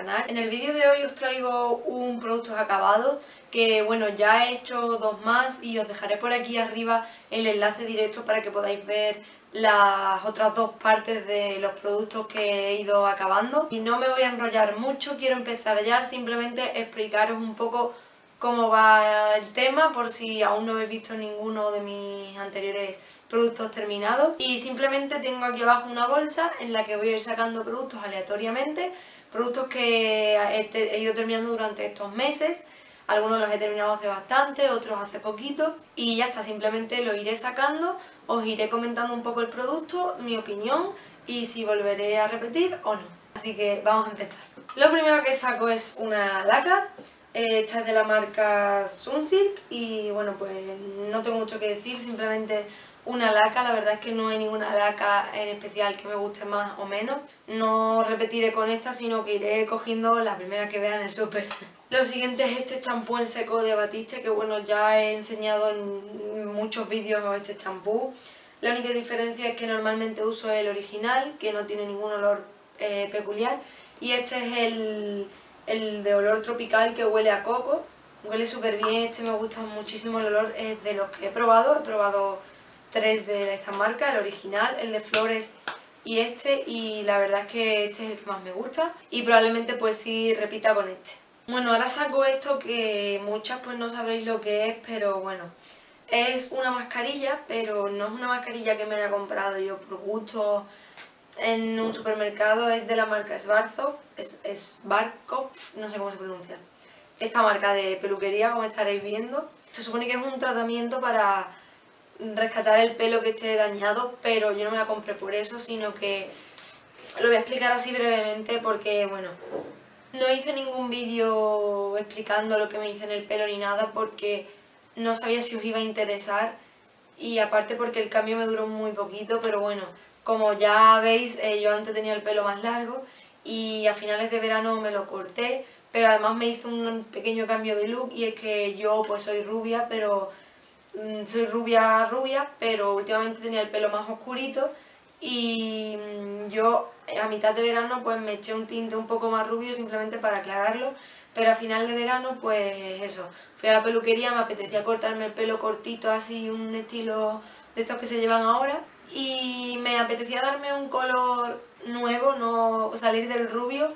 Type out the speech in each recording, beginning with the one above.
canal. En el vídeo de hoy os traigo un producto acabado que bueno, ya he hecho dos más y os dejaré por aquí arriba el enlace directo para que podáis ver las otras dos partes de los productos que he ido acabando. Y no me voy a enrollar mucho, quiero empezar ya, simplemente explicaros un poco cómo va el tema por si aún no habéis visto ninguno de mis anteriores productos terminados. Y simplemente tengo aquí abajo una bolsa en la que voy a ir sacando productos aleatoriamente, productos que he ido terminando durante estos meses. Algunos los he terminado hace bastante, otros hace poquito y ya está, simplemente lo iré sacando, os iré comentando un poco el producto, mi opinión y si volveré a repetir o no. Así que vamos a empezar. Lo primero que saco es una laca, esta es de la marca Sunsilk y bueno, pues no tengo mucho que decir, simplemente una laca. La verdad es que no hay ninguna laca en especial que me guste más o menos. No repetiré con esta, sino que iré cogiendo la primera que vea en el súper. Lo siguiente es este champú en seco de Batiste, que bueno, ya he enseñado en muchos vídeos este champú. La única diferencia es que normalmente uso el original, que no tiene ningún olor peculiar, y este es el de olor tropical, que huele a coco. Huele súper bien, este me gusta muchísimo el olor, es de los que he probado tres de esta marca, el original, el de flores y la verdad es que este es el que más me gusta y probablemente pues sí repita con este. Bueno, ahora saco esto que muchas pues no sabréis lo que es, pero bueno, es una mascarilla, pero no es una mascarilla que me haya comprado yo por gusto en un supermercado, es de la marca Schwarzkopf, Schwarzkopf, no sé cómo se pronuncia. Esta marca de peluquería, como estaréis viendo, se supone que es un tratamiento para rescatar el pelo que esté dañado, pero yo no me la compré por eso, sino que lo voy a explicar así brevemente porque, bueno, no hice ningún vídeo explicando lo que me hice en el pelo ni nada porque no sabía si os iba a interesar y aparte porque el cambio me duró muy poquito, pero bueno, como ya veis, yo antes tenía el pelo más largo y a finales de verano me lo corté, pero además me hizo un pequeño cambio de look y es que yo pues soy rubia, pero soy rubia, pero últimamente tenía el pelo más oscurito y yo a mitad de verano pues me eché un tinte un poco más rubio simplemente para aclararlo, pero a final de verano pues eso, fui a la peluquería, me apetecía cortarme el pelo cortito así, un estilo de estos que se llevan ahora y me apetecía darme un color nuevo, no salir del rubio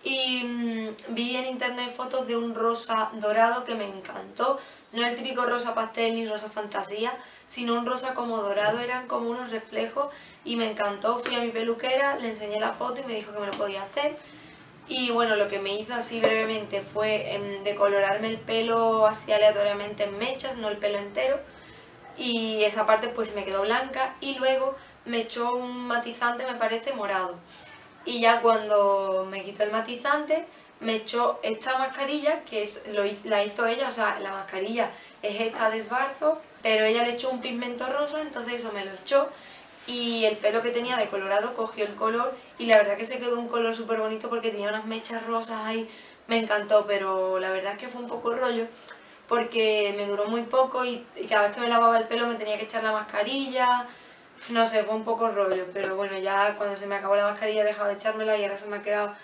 y vi en internet fotos de un rosa dorado que me encantó. No el típico rosa pastel ni rosa fantasía, sino un rosa como dorado, eran como unos reflejos y me encantó. Fui a mi peluquera, le enseñé la foto y me dijo que me lo podía hacer. Y bueno, lo que me hizo así brevemente fue decolorarme el pelo así aleatoriamente en mechas, no el pelo entero. Y esa parte pues me quedó blanca y luego me echó un matizante, me parece morado. Y ya cuando me quitó el matizante me echó esta mascarilla que la hizo ella, o sea, la mascarilla es esta de Schwarzkopf, pero ella le echó un pigmento rosa, entonces eso me lo echó y el pelo que tenía decolorado cogió el color y la verdad que se quedó un color súper bonito porque tenía unas mechas rosas ahí, me encantó, pero la verdad es que fue un poco rollo porque me duró muy poco y cada vez que me lavaba el pelo me tenía que echar la mascarilla. No sé, fue un poco rollo, pero bueno, ya cuando se me acabó la mascarilla he dejado de echármela y ahora se me ha quedado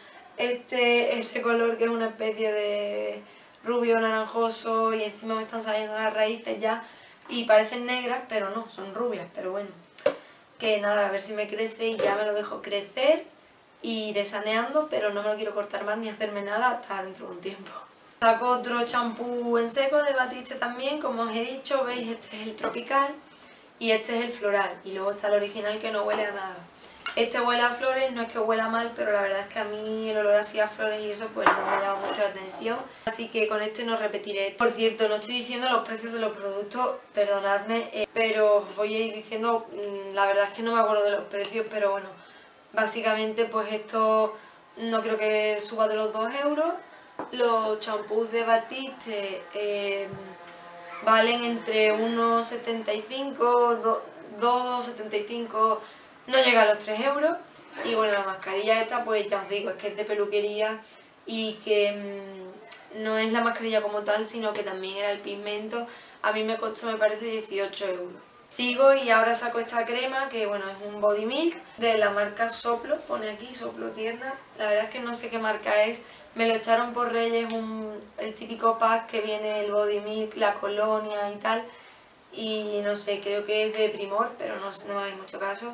este color que es una especie de rubio naranjoso y encima me están saliendo las raíces ya y parecen negras, pero no, son rubias, pero bueno, que nada, a ver si me crece y ya me lo dejo crecer y iré saneando, pero no me lo quiero cortar más ni hacerme nada hasta dentro de un tiempo. Saco otro champú en seco de Batiste también, como os he dicho, veis, este es el tropical y este es el floral y luego está el original que no huele a nada. Este huele a flores, no es que huela mal, pero la verdad es que a mí el olor así a flores y eso pues no me llama mucho la atención, así que con este no repetiré. Por cierto, no estoy diciendo los precios de los productos, perdonadme, pero os voy a ir diciendo, la verdad es que no me acuerdo de los precios, pero bueno, básicamente pues esto no creo que suba de los 2 euros. Los champús de Batiste valen entre 1,75, 2,75, no llega a los 3 euros. Y bueno, la mascarilla esta pues ya os digo, es que es de peluquería y que no es la mascarilla como tal, sino que también era el pigmento. A mí me costó, me parece, 18 euros. Sigo y ahora saco esta crema que bueno, es un body milk de la marca Soplo, pone aquí Soplo Tierna. La verdad es que no sé qué marca es, Me lo echaron por Reyes, el típico pack que viene el body milk, la colonia y tal. Y no sé, creo que es de Primor, pero no me hagáis mucho caso.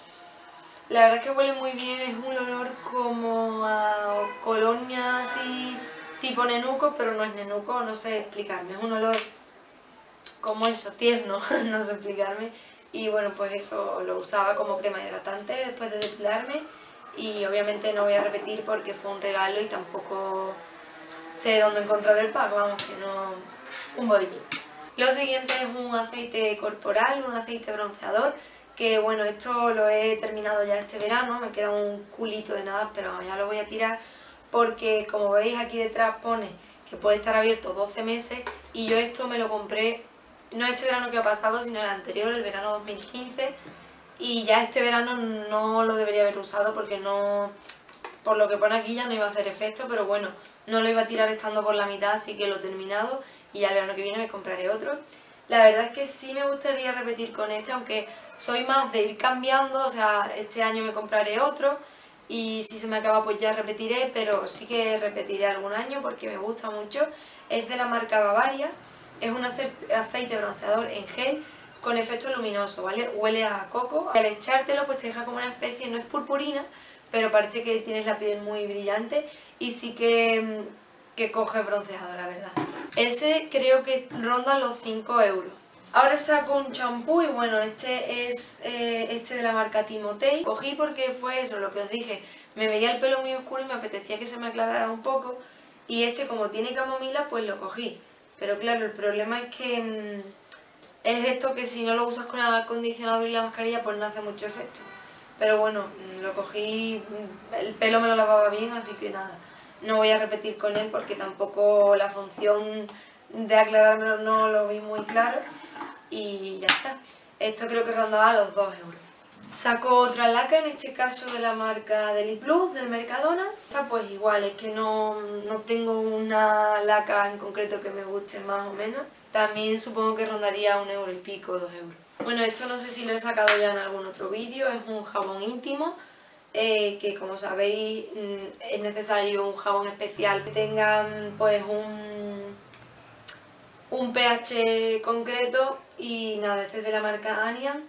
La verdad es que huele muy bien, es un olor como a colonia así tipo nenuco, pero no es nenuco, no sé explicarme, es un olor como eso, tierno, no sé explicarme. Y bueno, pues eso lo usaba como crema hidratante después de depilarme y obviamente no voy a repetir porque fue un regalo y tampoco sé dónde encontrar el pack, vamos, que no... un body milk. Lo siguiente es un aceite corporal, un aceite bronceador, que bueno, esto lo he terminado ya este verano, me queda un culito de nada, pero ya lo voy a tirar porque como veis aquí detrás pone que puede estar abierto 12 meses y yo esto me lo compré no este verano que ha pasado, sino el anterior, el verano 2015, y ya este verano no lo debería haber usado porque no, por lo que pone aquí ya no iba a hacer efecto, pero bueno, no lo iba a tirar estando por la mitad, así que lo he terminado y ya el verano que viene me compraré otro. La verdad es que sí me gustaría repetir con este, aunque soy más de ir cambiando, o sea, este año me compraré otro y si se me acaba pues ya repetiré, pero sí que repetiré algún año porque me gusta mucho. Es de la marca Bavaria, es un aceite bronceador en gel con efecto luminoso, ¿vale? Huele a coco. Al echártelo pues te deja como una especie, no es purpurina, pero parece que tienes la piel muy brillante y sí que coge bronceado, la verdad. Ese creo que ronda los 5 euros. Ahora saco un champú y bueno, este es este de la marca Timotei. Cogí porque fue eso, lo que os dije, me veía el pelo muy oscuro y me apetecía que se me aclarara un poco y este como tiene camomila pues lo cogí. Pero claro, el problema es que es esto que si no lo usas con el acondicionador y la mascarilla pues no hace mucho efecto. Pero bueno, lo cogí, el pelo me lo lavaba bien, así que nada. No voy a repetir con él porque tampoco la función de aclarármelo no lo vi muy claro. Y ya está. Esto creo que rondaba los 2 euros. Saco otra laca, en este caso de la marca Deliplus, del Mercadona. Esta pues igual, es que no tengo una laca en concreto que me guste más o menos. También supongo que rondaría 1 euro y pico, 2 euros. Bueno, esto no sé si lo he sacado ya en algún otro vídeo, es un jabón íntimo. Que como sabéis es necesario un jabón especial que tenga pues un pH concreto y nada, este es de la marca Anian,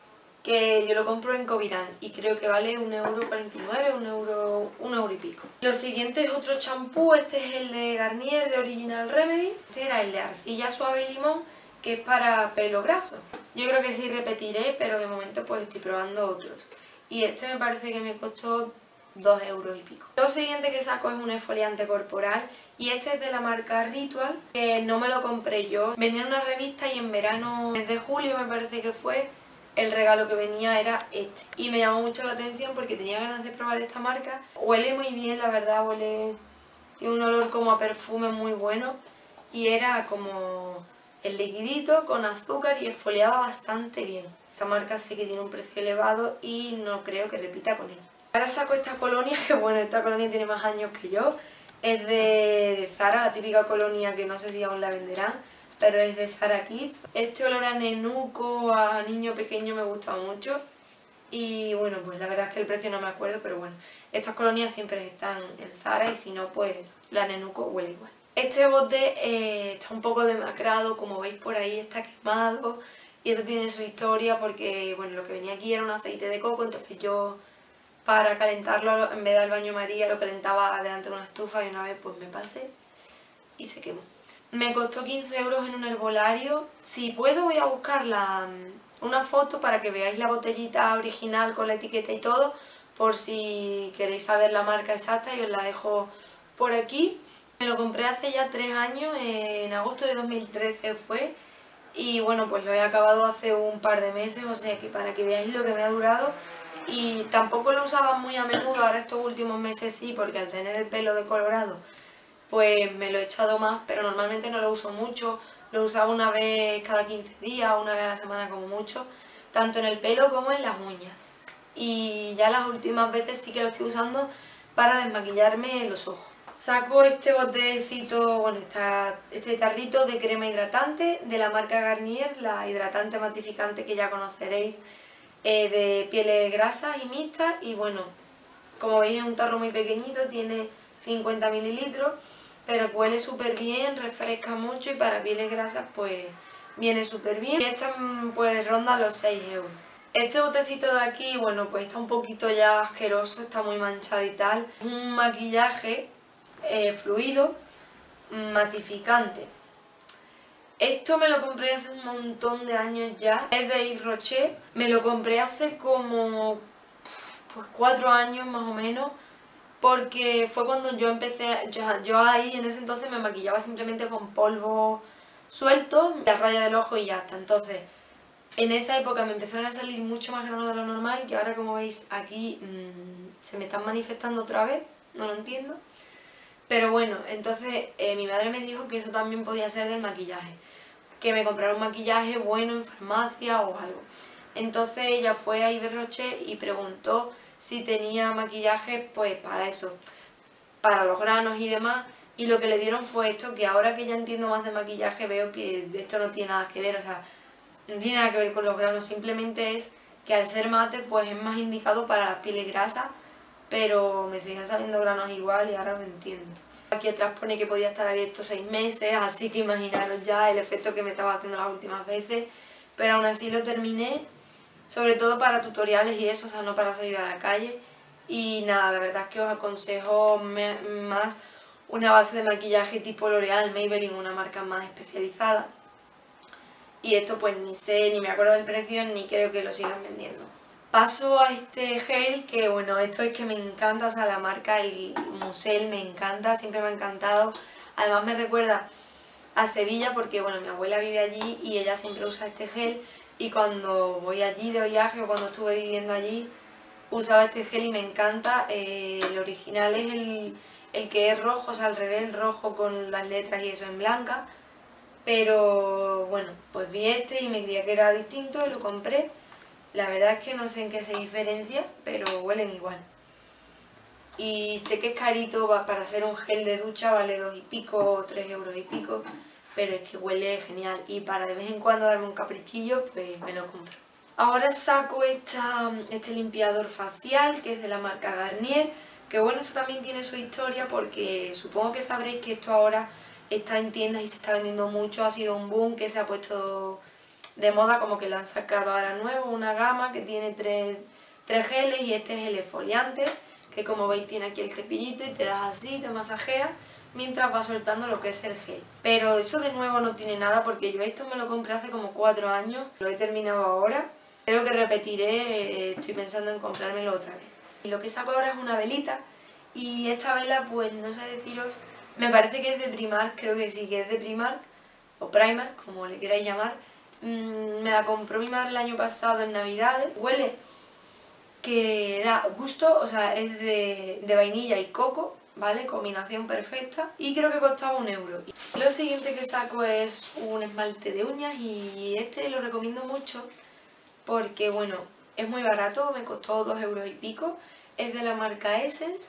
que yo lo compro en Covirán y creo que vale 1,49 €, 1 euro y pico. Lo siguiente es otro champú, este es el de Garnier de Original Remedy, este era el de arcilla suave y limón, que es para pelo graso. Yo creo que sí repetiré, pero de momento pues estoy probando otros. Y este me parece que me costó 2 euros y pico. Lo siguiente que saco es un exfoliante corporal y este es de la marca Ritual, que no me lo compré yo. Venía en una revista y en verano, desde julio me parece que fue, el regalo que venía era este. Y me llamó mucho la atención porque tenía ganas de probar esta marca. Huele muy bien, la verdad, tiene un olor como a perfume muy bueno y era como el liquidito con azúcar y exfoliaba bastante bien. Esta marca sí que tiene un precio elevado y no creo que repita con él. Ahora saco esta colonia, que bueno, esta colonia tiene más años que yo. Es de Zara, la típica colonia que no sé si aún la venderán, pero es de Zara Kids. Este olor a nenuco, a niño pequeño me gusta mucho. Y bueno, pues la verdad es que el precio no me acuerdo, pero bueno, estas colonias siempre están en Zara y si no, pues la nenuco huele igual. Este bote está un poco demacrado, como veis por ahí está quemado. Y esto tiene su historia porque, bueno, lo que venía aquí era un aceite de coco, entonces yo para calentarlo, en vez de al baño María, lo calentaba delante de una estufa y una vez pues me pasé y se quemó. Me costó 15 euros en un herbolario. Si puedo voy a buscar una foto para que veáis la botellita original con la etiqueta y todo, por si queréis saber la marca exacta y os la dejo por aquí. Me lo compré hace ya 3 años, en agosto de 2013 fue. Y bueno, pues lo he acabado hace un par de meses, o sea que para que veáis lo que me ha durado. Y tampoco lo usaba muy a menudo, ahora estos últimos meses sí, porque al tener el pelo decolorado pues me lo he echado más, pero normalmente no lo uso mucho. Lo usaba una vez cada 15 días, una vez a la semana como mucho, tanto en el pelo como en las uñas. Y ya las últimas veces sí que lo estoy usando para desmaquillarme los ojos. Saco este botecito, bueno, este tarrito de crema hidratante de la marca Garnier, la hidratante matificante que ya conoceréis, de pieles grasas y mixtas. Y bueno, como veis es un tarro muy pequeñito, tiene 50 mililitros, pero huele súper bien, refresca mucho y para pieles grasas pues viene súper bien. Y esta pues ronda los 6 euros. Este botecito de aquí, bueno, pues está un poquito ya asqueroso, está muy manchado y tal. Es un maquillaje fluido, matificante. Esto me lo compré hace un montón de años ya, es de Yves Rocher. Me lo compré hace como pues 4 años más o menos, porque fue cuando yo empecé, yo ahí en ese entonces me maquillaba simplemente con polvo suelto, la raya del ojo y ya está. Entonces, en esa época me empezaron a salir mucho más granos de lo normal, que ahora como veis aquí se me están manifestando otra vez, no lo entiendo. Pero bueno, entonces mi madre me dijo que eso también podía ser del maquillaje, que me comprara un maquillaje bueno en farmacia o algo. Entonces ella fue a Yves Rocher y preguntó si tenía maquillaje pues para eso, para los granos y demás, y lo que le dieron fue esto, que ahora que ya entiendo más de maquillaje veo que esto no tiene nada que ver, o sea, no tiene nada que ver con los granos, simplemente es que al ser mate pues es más indicado para las pieles grasas, pero me siguen saliendo granos igual y ahora lo entiendo. Aquí atrás pone que podía estar abierto 6 meses, así que imaginaros ya el efecto que me estaba haciendo las últimas veces, pero aún así lo terminé, sobre todo para tutoriales y eso, o sea, no para salir a la calle. Y nada, la verdad es que os aconsejo más una base de maquillaje tipo L'Oreal, Maybelline, una marca más especializada. Y esto pues ni sé, ni me acuerdo del precio, ni creo que lo sigan vendiendo. Paso a este gel que bueno, esto es que me encanta, o sea, la marca, el Musel me encanta, siempre me ha encantado. Además me recuerda a Sevilla porque bueno, mi abuela vive allí y ella siempre usa este gel. Y cuando voy allí de viaje o cuando estuve viviendo allí, usaba este gel y me encanta. El original es el que es rojo, o sea, al revés, el rojo con las letras y eso en blanca. Pero bueno, pues vi este y me creía que era distinto y lo compré. La verdad es que no sé en qué se diferencia, pero huelen igual. Y sé que es carito, para hacer un gel de ducha vale 2 y pico o 3 euros y pico, pero es que huele genial y para de vez en cuando darme un caprichillo, pues me lo compro. Ahora saco este limpiador facial que es de la marca Garnier, que bueno, esto también tiene su historia porque supongo que sabréis que esto ahora está en tiendas y se está vendiendo mucho, ha sido un boom que se ha puesto de moda, como que lo han sacado ahora nuevo, una gama que tiene tres geles y este es el exfoliante, que como veis tiene aquí el cepillito y te das así, te masajeas mientras va soltando lo que es el gel. Pero eso de nuevo no tiene nada porque yo esto me lo compré hace como 4 años, lo he terminado ahora. Creo que repetiré, estoy pensando en comprármelo otra vez. Y lo que saco ahora es una velita y esta vela pues no sé deciros, me parece que es de Primark, creo que sí que es de Primark o Primark, como le queráis llamar. Me la compró mi madre el año pasado en Navidades. Huele que da gusto, o sea, es de vainilla y coco, ¿vale? Combinación perfecta. Y creo que costaba 1 euro. Lo siguiente que saco es un esmalte de uñas y este lo recomiendo mucho porque, bueno, es muy barato, me costó 2 euros y pico. Es de la marca Essence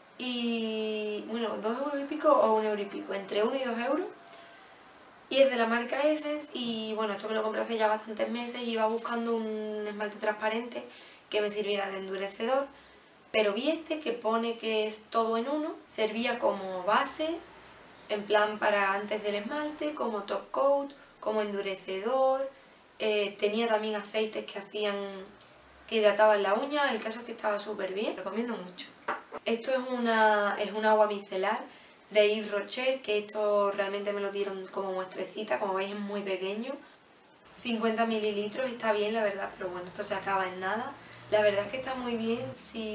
y, bueno, 2 euros y pico o 1 euro y pico, entre 1 y 2 euros. Y es de la marca Essence y bueno, esto me lo compré hace ya bastantes meses y iba buscando un esmalte transparente que me sirviera de endurecedor, pero vi este que pone que es todo en uno, servía como base, en plan para antes del esmalte, como top coat, como endurecedor, tenía también aceites que hidrataban la uña, el caso es que estaba súper bien, lo recomiendo mucho. Esto es un agua micelar de Yves Rocher, que esto realmente me lo dieron como muestrecita, como veis es muy pequeño. 50 mililitros, está bien la verdad, pero bueno, esto se acaba en nada. La verdad es que está muy bien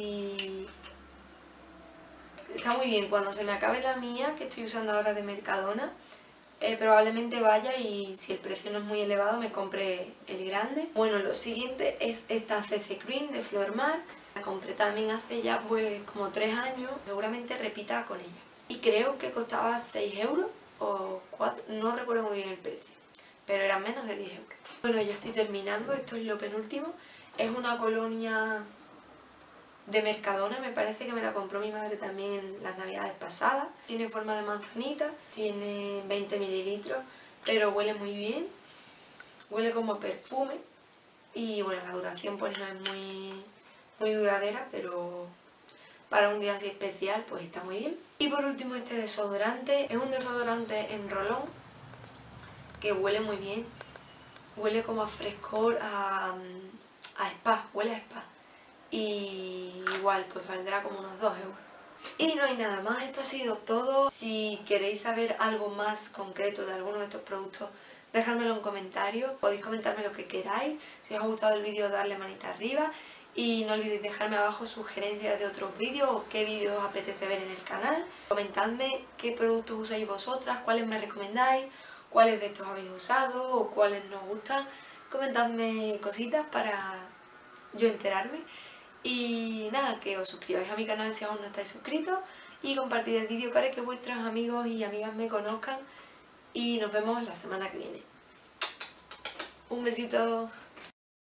Está muy bien cuando se me acabe la mía, que estoy usando ahora de Mercadona, probablemente vaya y si el precio no es muy elevado me compre el grande. Bueno, lo siguiente es esta CC Cream de Flor Mar. La compré también hace ya pues como 3 años, seguramente repita con ella. Y creo que costaba 6 euros o 4, no recuerdo muy bien el precio, pero eran menos de 10 euros. Bueno, ya estoy terminando, esto es lo penúltimo. Es una colonia de Mercadona, me parece que me la compró mi madre también en las navidades pasadas. Tiene forma de manzanita, tiene 20 mililitros, pero huele muy bien. Huele como perfume y bueno, la duración pues no es muy duradera, pero para un día así especial, pues está muy bien. Y por último este desodorante, es un desodorante en rolón que huele muy bien, huele como a frescor, a spa, huele a spa. Y igual pues valdrá como unos 2 euros. Y no hay nada más, esto ha sido todo. Si queréis saber algo más concreto de alguno de estos productos, dejármelo en comentarios, podéis comentarme lo que queráis. Si os ha gustado el vídeo, darle manita arriba y no olvidéis dejarme abajo sugerencias de otros vídeos o qué vídeos os apetece ver en el canal. Comentadme qué productos usáis vosotras, cuáles me recomendáis, cuáles de estos habéis usado o cuáles no os gustan. Comentadme cositas para yo enterarme. Y nada, que os suscribáis a mi canal si aún no estáis suscritos y compartid el vídeo para que vuestros amigos y amigas me conozcan y nos vemos la semana que viene. Un besito.